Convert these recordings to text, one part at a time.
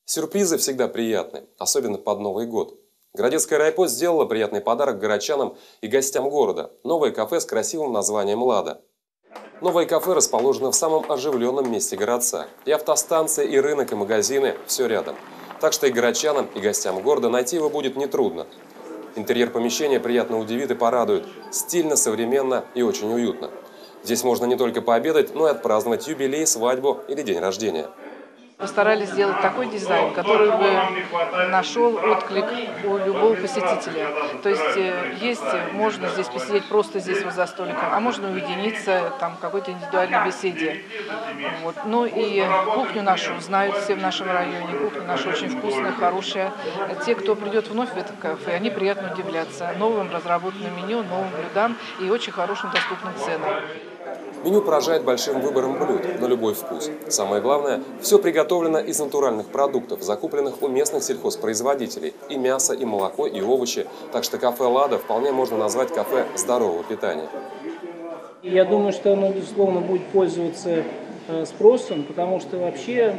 Сюрпризы всегда приятны, особенно под Новый год. Городецкая райпо сделала приятный подарок городчанам и гостям города. Новое кафе с красивым названием «Лада». Новое кафе расположено в самом оживленном месте городца. И автостанция, и рынок, и магазины – все рядом. Так что и городчанам, и гостям города найти его будет нетрудно. Интерьер помещения приятно удивит и порадует. Стильно, современно и очень уютно. Здесь можно не только пообедать, но и отпраздновать юбилей, свадьбу или день рождения. Постарались сделать такой дизайн, который бы нашел отклик у любого посетителя. То есть можно здесь посидеть просто здесь вот за столиком, а можно уединиться там в какой-то индивидуальной беседе. Вот. Ну и кухню нашу знают все в нашем районе. Кухня наша очень вкусная, хорошая. Те, кто придет вновь в это кафе, они приятно удивлятся новым разработанным меню, новым блюдам и очень хорошим доступным ценам. Меню поражает большим выбором блюд на любой вкус. Самое главное, все приготовлено из натуральных продуктов, закупленных у местных сельхозпроизводителей. И мясо, и молоко, и овощи. Так что кафе «Лада» вполне можно назвать кафе здорового питания. Я думаю, что оно, безусловно, будет пользоваться спросом, потому что вообще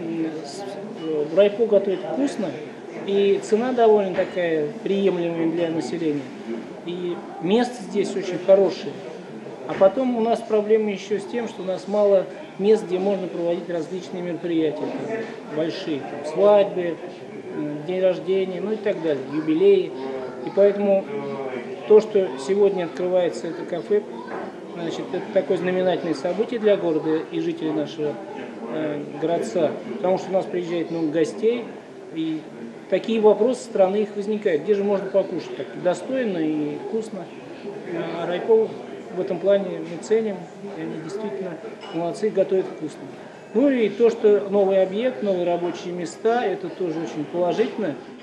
в райпо готовят вкусно, и цена довольно такая приемлемая для населения. И место здесь очень хорошее. А потом у нас проблема еще с тем, что у нас мало мест, где можно проводить различные мероприятия, большие, свадьбы, день рождения, ну и так далее, юбилеи. И поэтому то, что сегодня открывается это кафе, значит, это такое знаменательное событие для города и жителей нашего городца, потому что у нас приезжает много гостей, и такие вопросы со стороны их возникают. Где же можно покушать так достойно и вкусно? А райпо в этом плане мы ценим, и они действительно молодцы, готовят вкусно. Ну и то, что новый объект, новые рабочие места, это тоже очень положительно.